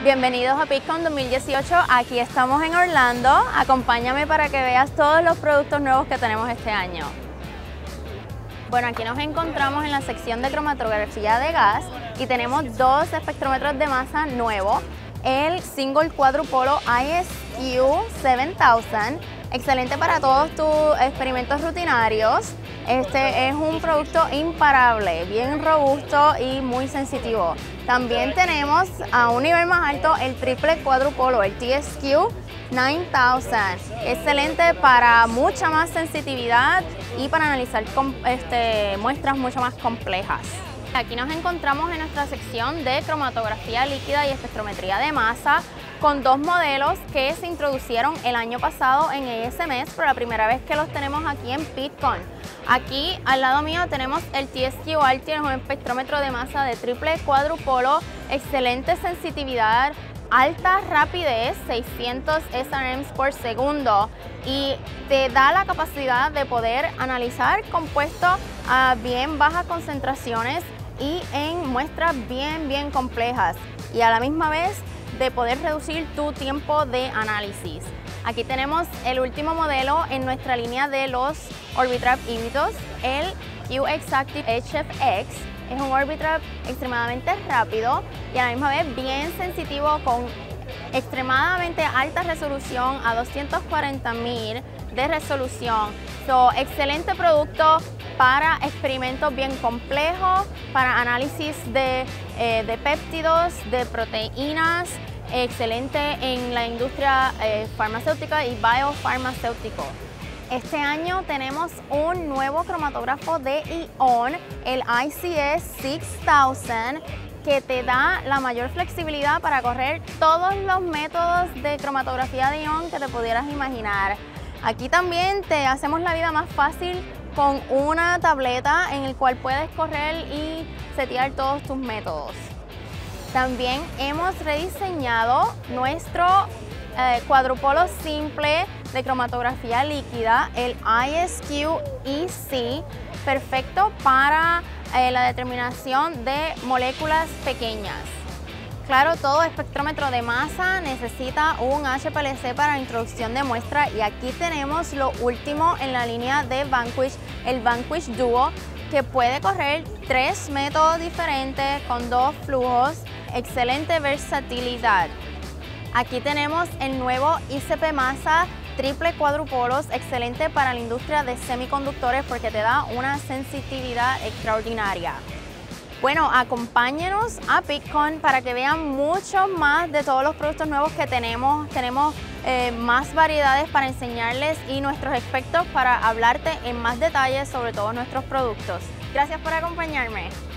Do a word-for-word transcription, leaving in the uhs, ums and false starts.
Bienvenidos a Pittcon dos mil dieciocho, aquí estamos en Orlando. Acompáñame para que veas todos los productos nuevos que tenemos este año. Bueno, aquí nos encontramos en la sección de cromatografía de gas y tenemos dos espectrómetros de masa nuevos. El Single Quadrupolo I S Q siete mil, excelente para todos tus experimentos rutinarios. Este es un producto imparable, bien robusto y muy sensitivo. También tenemos a un nivel más alto el triple cuadrupolo, el T S Q nueve mil, excelente para mucha más sensitividad y para analizar este, muestras mucho más complejas. Aquí nos encontramos en nuestra sección de cromatografía líquida y espectrometría de masa con dos modelos que se introducieron el año pasado en A S M S, por la primera vez que los tenemos aquí en Pittcon. Aquí al lado mío tenemos el T S Q Alti, es un espectrómetro de masa de triple cuadrupolo, excelente sensitividad, alta rapidez, seiscientos S R Ms por segundo, y te da la capacidad de poder analizar compuestos a bien bajas concentraciones y en muestras bien bien complejas, y a la misma vez de poder reducir tu tiempo de análisis. Aquí tenemos el último modelo en nuestra línea de los Orbitrap híbridos, el Q Exactive H F X. Es un Orbitrap extremadamente rápido y a la misma vez bien sensitivo, con extremadamente alta resolución a doscientos cuarenta mil de resolución. So, excelente producto para experimentos bien complejos, para análisis de, eh, de péptidos, de proteínas, excelente en la industria eh, farmacéutica y biofarmacéutico. Este año tenemos un nuevo cromatógrafo de ion, el I C S seis mil, que te da la mayor flexibilidad para correr todos los métodos de cromatografía de ion que te pudieras imaginar. Aquí también te hacemos la vida más fácil con una tableta en el cual puedes correr y setear todos tus métodos. También hemos rediseñado nuestro eh, cuadrupolo simple de cromatografía líquida, el I S Q E C, perfecto para eh, la determinación de moléculas pequeñas. Claro, todo espectrómetro de masa necesita un H P L C para la introducción de muestra, y aquí tenemos lo último en la línea de Vanquish, el Vanquish Duo, que puede correr tres métodos diferentes con dos flujos, excelente versatilidad. Aquí tenemos el nuevo I C P Masa triple cuadrupolos, excelente para la industria de semiconductores porque te da una sensitividad extraordinaria. Bueno, acompáñenos a Pittcon para que vean mucho más de todos los productos nuevos que tenemos. Tenemos eh, más variedades para enseñarles y nuestros expertos para hablarte en más detalle sobre todos nuestros productos. Gracias por acompañarme.